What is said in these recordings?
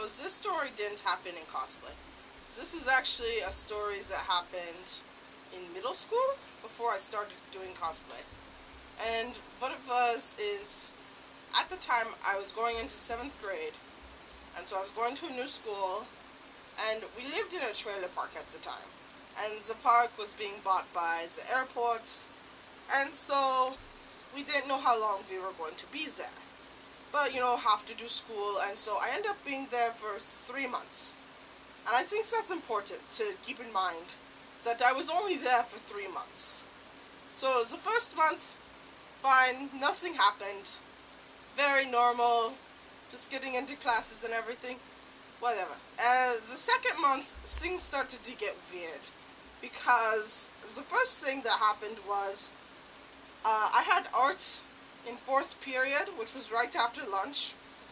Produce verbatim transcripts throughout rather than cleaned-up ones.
this story didn't happen in cosplay. This is actually a story that happened in middle school before I started doing cosplay. And what it was is, at the time I was going into seventh grade, and so I was going to a new school, and we lived in a trailer park at the time. And the park was being bought by the airport, and so we didn't know how long we were going to be there. But, you know, have to do school, and so I ended up being there for three months. And I think that's important to keep in mind, that I was only there for three months. So the first month, fine, nothing happened, very normal, just getting into classes and everything, whatever. Uh, the second month, things started to get weird, because the first thing that happened was, uh, I had art in fourth period, which was right after lunch,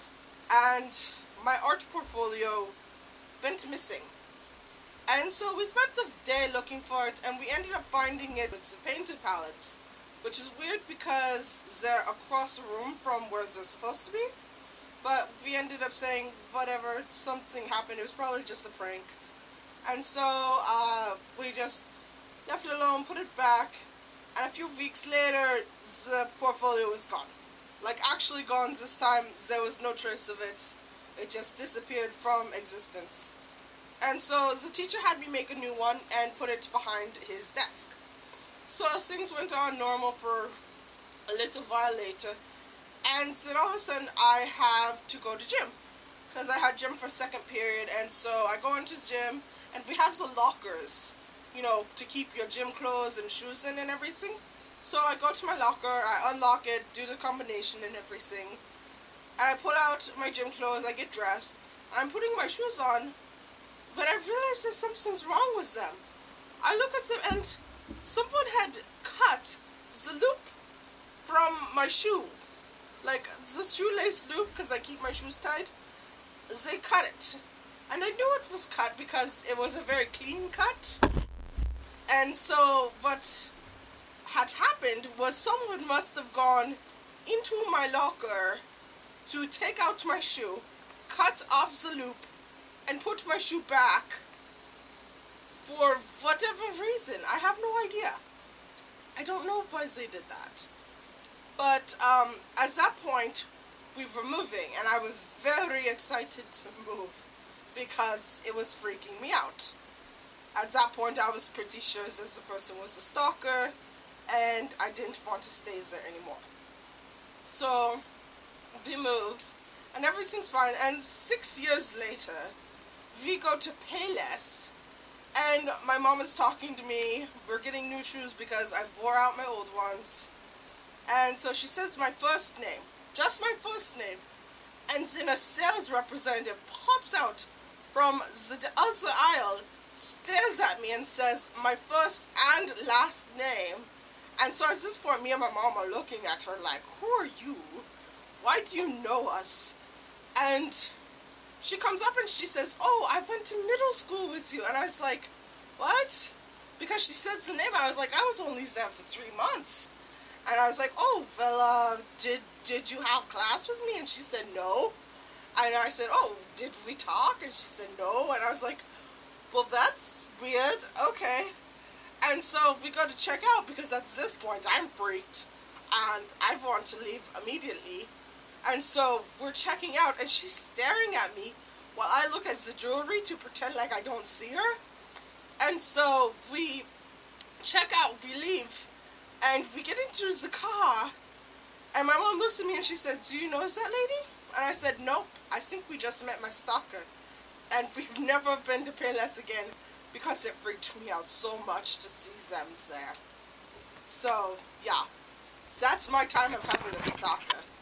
and my art portfolio went missing. And so we spent the day looking for it, and we ended up finding it with the painted palettes, which is weird because they're across the room from where they're supposed to be. But we ended up saying, whatever, something happened, it was probably just a prank. And so uh, we just left it alone, put it back, and a few weeks later, the portfolio was gone. Like, actually gone this time. There was no trace of it. It just disappeared from existence. And so the teacher had me make a new one and put it behind his desk. So things went on normal for a little while later. And then all of a sudden, I have to go to gym. Because I had gym for second period, and so I go into gym, and we have the lockers, you know, to keep your gym clothes and shoes in and everything. So I go to my locker, I unlock it, do the combination and everything, and I pull out my gym clothes, I get dressed, and I'm putting my shoes on, but I realize that something's wrong with them. I look at them, and someone had cut the loop from my shoe. Like, the shoelace loop, because I keep my shoes tied, they cut it. And I knew it was cut because it was a very clean cut. And so what had happened was someone must have gone into my locker to take out my shoe, cut off the loop, and put my shoe back for whatever reason. I have no idea. I don't know why they did that. But um, at that point, we were moving, and I was very excited to move because it was freaking me out. At that point, I was pretty sure that the person was a stalker, and I didn't want to stay there anymore. So we move, and everything's fine, and six years later, we go to Payless, and my mom is talking to me. We're getting new shoes because I wore out my old ones. And so she says my first name, just my first name, and then a sales representative pops out from the other aisle, stares at me and says my first and last name. And so at this point, me and my mom are looking at her like, who are you? Why do you know us? And she comes up and she says, oh, I went to middle school with you. And I was like, what? Because she says the name, I was like, I was only there for three months. And I was like, oh, well, uh, did, did you have class with me? And she said, no. And I said, oh, did we talk? And she said, no. And I was like, well, that's weird. Okay. And so we go to check out because at this point I'm freaked and I want to leave immediately. And so we're checking out and she's staring at me while I look at the jewelry to pretend like I don't see her. And so we check out, we leave. And we get into the car, and my mom looks at me and she said, do you know that lady? And I said, nope, I think we just met my stalker. And we've never been to Payless again because it freaked me out so much to see them there. So, yeah, that's my time of having a stalker.